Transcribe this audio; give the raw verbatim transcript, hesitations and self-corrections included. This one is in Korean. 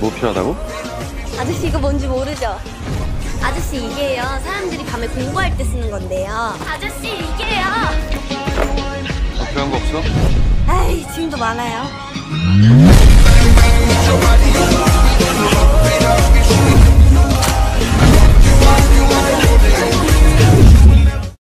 뭐 필요하다고? 아저씨 이거 뭔지 모르죠? 아저씨 이게요, 사람들이 밤에 공부할 때 쓰는 건데요. 아저씨 이게요. 어, 필요한 거 없어? 아이, 지금도 많아요.